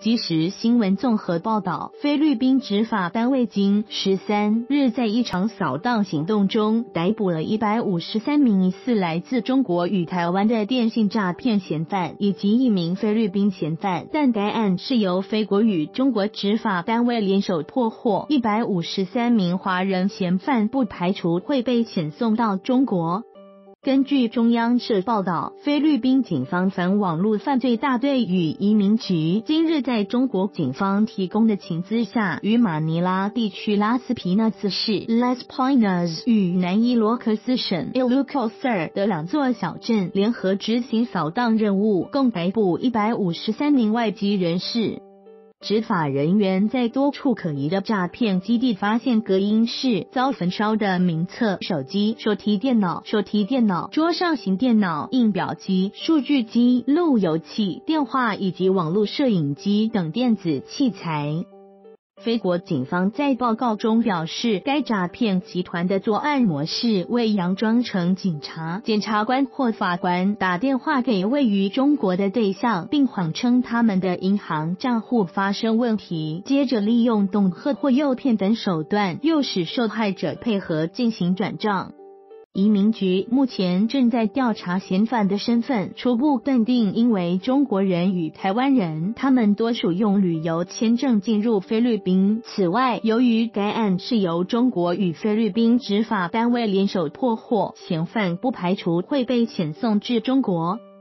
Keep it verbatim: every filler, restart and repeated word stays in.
即时新闻综合报道，菲律宾执法单位今十三日在一场扫荡行动中逮捕了一百五十三名疑似来自中国与台湾的电信诈骗嫌犯，以及一名菲律宾嫌犯。但该案是由菲国与中国执法单位联手破获，一百五十三名华人嫌犯不排除会被遣送到中国。根据中央社报道，菲律宾警方反网络犯罪大队与移民局今日在中国警方提供的情资下，与马尼拉地区拉斯皮纳斯市 Las Piñas 与南伊罗克斯省 Ilocos 的两座小镇联合执行扫荡任务，共逮捕一百五十三名外籍人士。执法人员在多处可疑的诈骗基地发现隔音室、遭焚烧的名册、手机、手提电脑、手提电脑、桌上型电脑、印表机、数据机、路由器、电话以及网络摄影机等电子器材。菲国警方在报告中表示，该诈骗集团的作案模式为佯装成警察、检察官或法官，打电话给位于中国的对象，并谎称他们的银行账户发生问题，接着利用恫吓或诱骗等手段，诱使受害者配合进行转账。移民局目前正在调查嫌犯的身份，初步断定因为中国人与台湾人，他们多属用旅游签证进入菲律宾。此外，由于该案是由中国与菲律宾执法单位联手破获，嫌犯不排除会被遣送至中国。